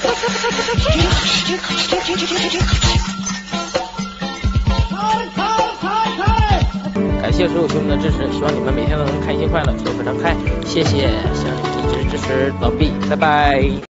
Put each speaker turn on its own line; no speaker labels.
感谢所有兄弟的支持，希望你们每天都能开心快乐，手非常开，谢谢，向你一直支持，老毕，拜拜。